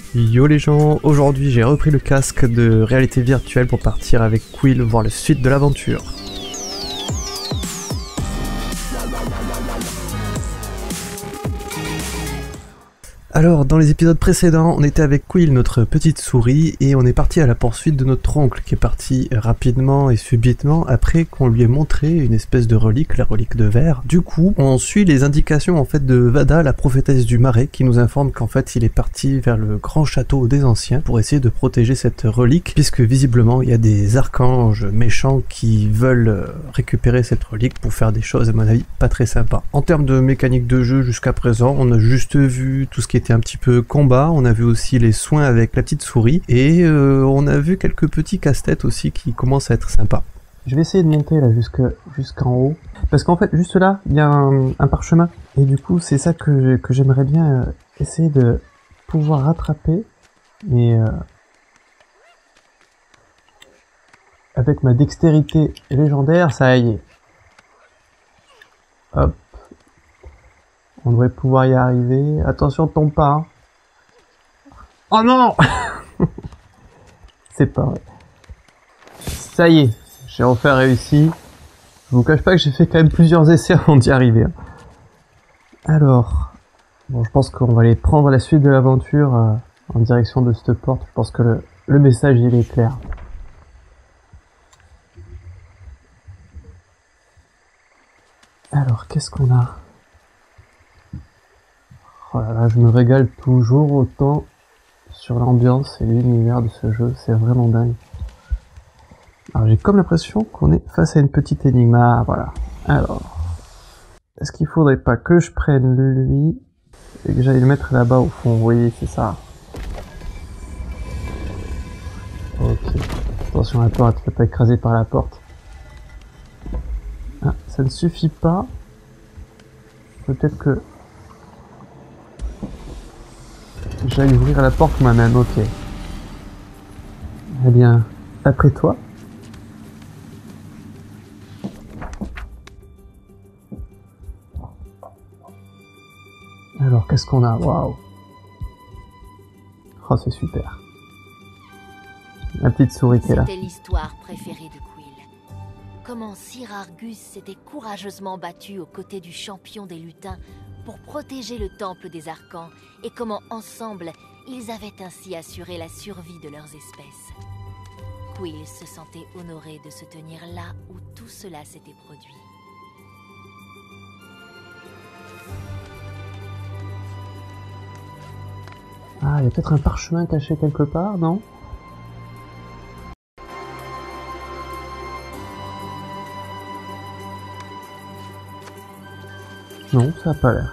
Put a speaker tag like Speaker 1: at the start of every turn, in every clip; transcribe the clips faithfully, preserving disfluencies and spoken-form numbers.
Speaker 1: Yo les gens, aujourd'hui j'ai repris le casque de réalité virtuelle pour partir avec Quill voir la suite de l'aventure. Alors, dans les épisodes précédents, on était avec Quill, notre petite souris, et on est parti à la poursuite de notre oncle, qui est parti rapidement et subitement après qu'on lui ait montré une espèce de relique, la relique de verre. Du coup, on suit les indications en fait de Vada, la prophétesse du marais, qui nous informe qu'en fait il est parti vers le grand château des anciens pour essayer de protéger cette relique, puisque visiblement il y a des archanges méchants qui veulent récupérer cette relique pour faire des choses à mon avis pas très sympas. En termes de mécanique de jeu jusqu'à présent, on a juste vu tout ce qui était un petit peu combat, on a vu aussi les soins avec la petite souris, et euh, on a vu quelques petits casse-têtes aussi qui commencent à être sympas. Je vais essayer de monter là jusque jusqu'en haut, parce qu'en fait juste là il y a un, un parchemin, et du coup c'est ça que, que j'aimerais bien euh, essayer de pouvoir rattraper, mais euh, avec ma dextérité légendaire, ça y est. Hop. On devrait pouvoir y arriver. Attention, tombe pas. Hein. Oh non. C'est pas vrai. Ça y est, j'ai enfin réussi. Je vous cache pas que j'ai fait quand même plusieurs essais avant d'y arriver. Hein. Alors, bon, je pense qu'on va aller prendre la suite de l'aventure euh, en direction de cette porte. Je pense que le, le message il est clair. Alors, qu'est-ce qu'on a ? Oh là là, je me régale toujours autant sur l'ambiance et l'univers de ce jeu, c'est vraiment dingue. Alors j'ai comme l'impression qu'on est face à une petite énigme. Ah voilà. Alors, est-ce qu'il faudrait pas que je prenne lui et que j'aille le mettre là-bas au fond? Oui, c'est ça. Ok. Attention à toi, tu ne fais pas écraser par la porte. Ah, ça ne suffit pas. Peut-être que j'aille ouvrir la porte moi-même, ok. Eh bien, après toi. Alors, qu'est-ce qu'on a? Waouh. Oh, c'est super. La petite souris qui est là.
Speaker 2: C'était l'histoire préférée de Quill. Comment Sir Argus s'était courageusement battu aux côtés du champion des lutins pour protéger le temple des Archans, et comment ensemble, ils avaient ainsi assuré la survie de leurs espèces. Quill se sentait honoré de se tenir là où tout cela s'était produit.
Speaker 1: Ah, il y a peut-être un parchemin caché quelque part, non? Non, ça n'a pas l'air.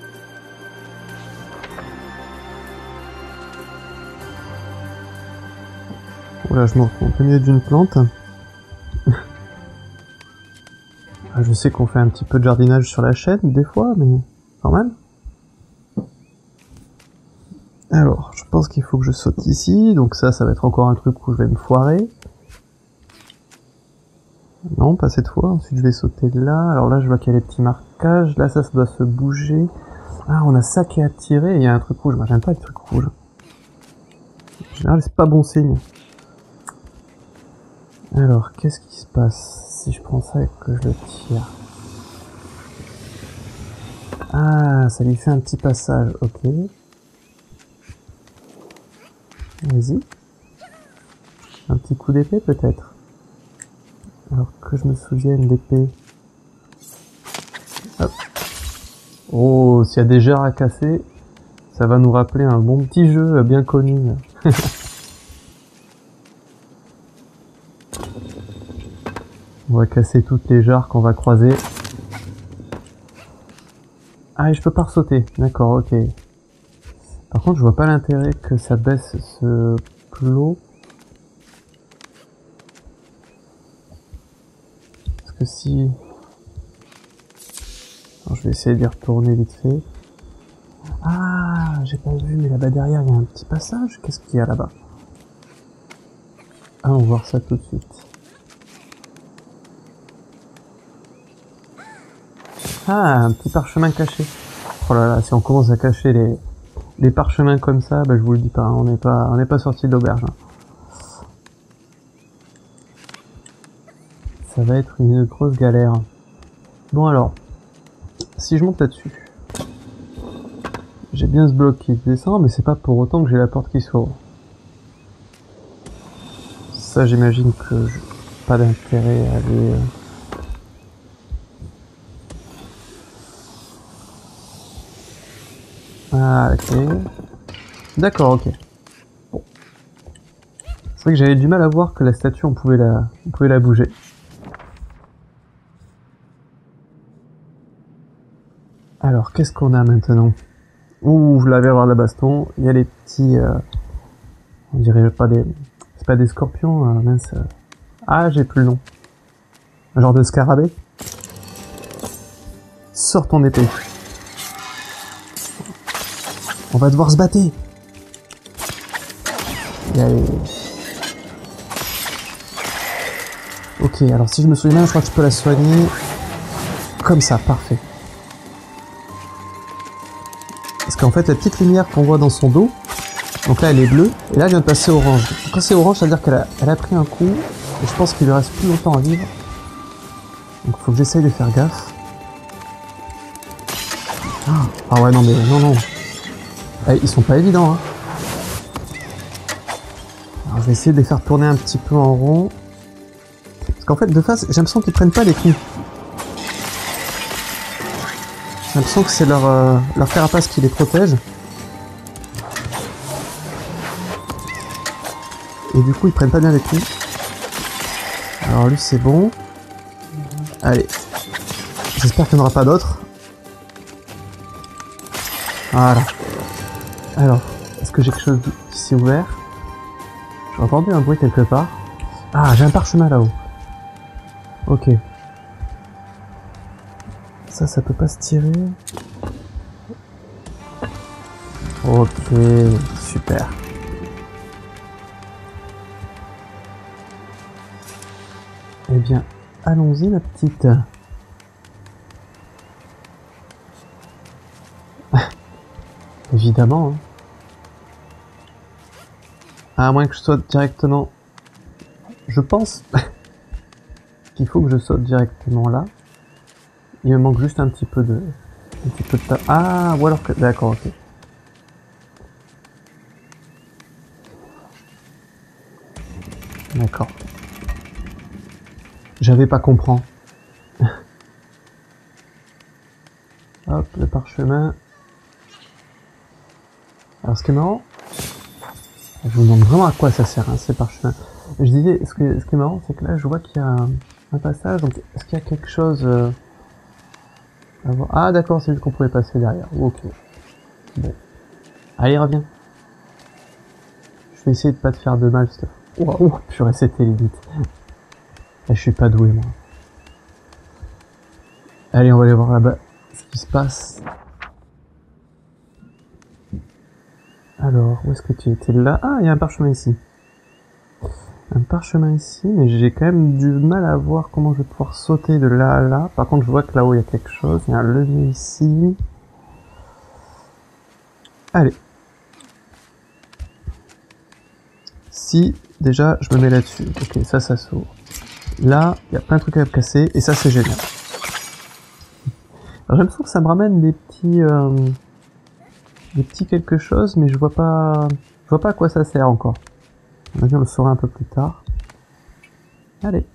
Speaker 1: Là, je m'en fous au milieu d'une plante. Ah, je sais qu'on fait un petit peu de jardinage sur la chaîne, des fois, mais quand même. Alors, je pense qu'il faut que je saute ici, donc ça, ça va être encore un truc où je vais me foirer. Non, pas cette fois. Ensuite, je vais sauter là. Alors là, je vois qu'il y a les petits marquages. Là, ça, ça doit se bouger. Ah, on a ça qui est attiré. Il y a un truc rouge. Moi, j'aime pas les trucs rouges. En général, c'est pas bon signe. Alors, qu'est-ce qui se passe si je prends ça et que je le tire? Ah, ça lui fait un petit passage. Ok. Vas-y. Un petit coup d'épée, peut-être. Alors que je me souvienne, l'épée. Hop. Oh, s'il y a des jarres à casser, ça va nous rappeler un bon petit jeu bien connu. On va casser toutes les jarres qu'on va croiser. Ah, et je peux pas ressauter. D'accord, ok. Par contre, je vois pas l'intérêt que ça baisse ce plot. Parce que si... Alors, je vais essayer d'y retourner vite fait. Ah, j'ai pas vu, mais là-bas derrière, il y a un petit passage. Qu'est-ce qu'il y a là-bas? Ah, on va voir ça tout de suite. Ah, un petit parchemin caché. Oh là là, si on commence à cacher les, les parchemins comme ça, bah, je vous le dis pas, hein, on n'est pas, on n'est pas sorti de l'auberge. Hein. Ça va être une grosse galère. Bon alors, si je monte là-dessus, j'ai bien ce bloc qui descend, mais c'est pas pour autant que j'ai la porte qui s'ouvre. Ça, j'imagine que j'ai pas d'intérêt à aller... Euh... Ah, ok. D'accord, ok. Bon. C'est vrai que j'avais du mal à voir que la statue, on pouvait la, on pouvait la bouger. Alors, qu'est-ce qu'on a maintenant? Ouh, je l'avais avoir la baston. Il y a les petits... Euh... On dirait pas des... C'est pas des scorpions, euh, mince. Ah, j'ai plus le nom. Un genre de scarabée. Sors ton épée. On va devoir se battre. Allez. Ok, alors si je me souviens, je crois que je peux la soigner. Comme ça, parfait. Parce qu'en fait, la petite lumière qu'on voit dans son dos, donc là elle est bleue, et là elle vient de passer orange. Donc, quand c'est orange, ça veut dire qu'elle a, elle a pris un coup, et je pense qu'il lui reste plus longtemps à vivre. Donc faut que j'essaye de faire gaffe. Ah ouais, non mais non, non. Eh, ils sont pas évidents, hein. Alors je vais essayer de les faire tourner un petit peu en rond. Parce qu'en fait, de face, j'ai l'impression qu'ils prennent pas les coups. J'ai l'impression que c'est leur, euh, leur carapace qui les protège. Et du coup, ils prennent pas bien les coups. Alors lui, c'est bon. Allez. J'espère qu'il n'y en aura pas d'autres. Voilà. Alors, est-ce que j'ai quelque chose qui s'est ouvert? J'ai entendu un bruit quelque part. Ah, j'ai un parchemin là-haut. Ok. Ça, ça peut pas se tirer. Ok, super. Eh bien, allons-y, ma petite. Évidemment. Hein. À moins que je saute directement... Je pense qu'il faut que je saute directement là. Il me manque juste un petit peu de... Un petit peu de ta... Ah, ou alors que... D'accord, ok. D'accord. J'avais pas compris. Hop, le parchemin. Alors ce qui est marrant, je vous demande vraiment à quoi ça sert, hein, ces parchemins. Je disais, ce, que, ce qui est marrant, c'est que là, je vois qu'il y a un, un passage, donc est-ce qu'il y a quelque chose euh, à voir? Ah d'accord, c'est juste qu'on pouvait passer derrière. Ok. Bon. Allez, reviens. Je vais essayer de pas te faire de mal, cette... Oh, oh, purée, c'était limite. Je suis pas doué, moi. Allez, on va aller voir là-bas ce qui se passe. Alors, où est-ce que tu étais là? Ah, il y a un parchemin ici. Un parchemin ici, mais j'ai quand même du mal à voir comment je vais pouvoir sauter de là à là. Par contre, je vois que là-haut, il y a quelque chose. Il y a un levier ici. Allez. Si, déjà, je me mets là-dessus. Ok, ça, ça s'ouvre. Là, il y a plein de trucs à casser, et ça, c'est génial. Alors, j'ai l'impression que ça me ramène des petits... Euh, des petits quelque chose, mais je vois pas... Je vois pas à quoi ça sert encore. On va le saura un peu plus tard. Allez.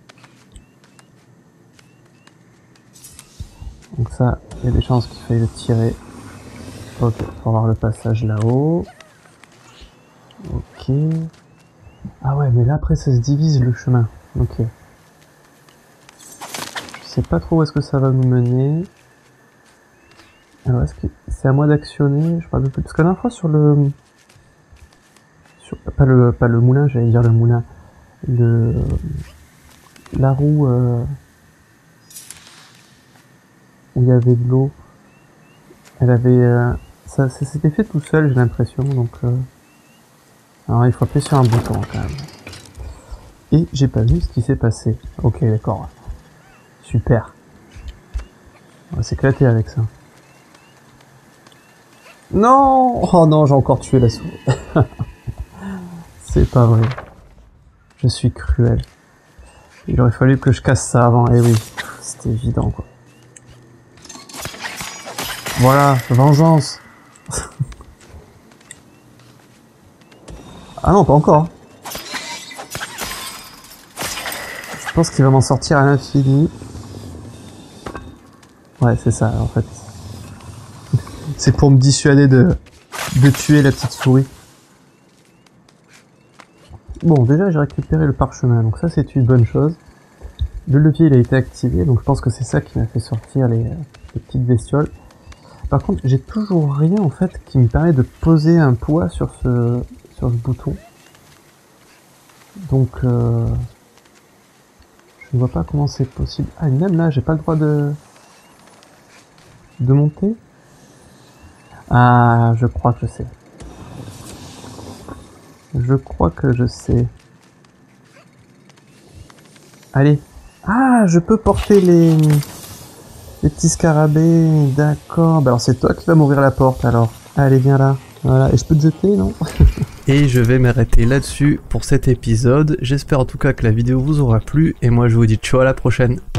Speaker 1: Donc ça, il y a des chances qu'il faille le tirer. Ok, pour voir le passage là-haut. Ok. Ah ouais, mais là après ça se divise le chemin. Ok. Je sais pas trop où est-ce que ça va nous mener. Alors est-ce que c'est à moi d'actionner? Je parle de plus. Parce que la dernière fois sur le... Sur... Pas le, pas le moulin, j'allais dire le moulin. Le... La roue... Euh... Où il y avait de l'eau. Elle avait... Euh... Ça, ça s'était fait tout seul, j'ai l'impression, donc... Euh... Alors il faut appuyer sur un bouton quand même. Et j'ai pas vu ce qui s'est passé. Ok, d'accord. Super. On va s'éclater avec ça. Non! Oh non, j'ai encore tué la souris. C'est pas vrai. Je suis cruel. Il aurait fallu que je casse ça avant. Eh oui, c'était évident quoi. Voilà, vengeance. Ah non, pas encore. Je pense qu'il va m'en sortir à l'infini. Ouais, c'est ça en fait. C'est pour me dissuader de, de tuer la petite souris. Bon, déjà j'ai récupéré le parchemin, donc ça c'est une bonne chose. Le levier il a été activé, donc je pense que c'est ça qui m'a fait sortir les, les petites bestioles. Par contre, j'ai toujours rien en fait qui me permet de poser un poids sur ce, sur ce bouton. Donc, euh, je ne vois pas comment c'est possible. Ah, même là, j'ai pas le droit de, de monter. Ah, je crois que je sais. Je crois que je sais. Allez. Ah, je peux porter les, les petits scarabées. D'accord. Bah alors c'est toi qui vas m'ouvrir la porte alors. Allez, viens là. Voilà. Et je peux te jeter, non? Et je vais m'arrêter là-dessus pour cet épisode. J'espère en tout cas que la vidéo vous aura plu. Et moi, je vous dis ciao à la prochaine.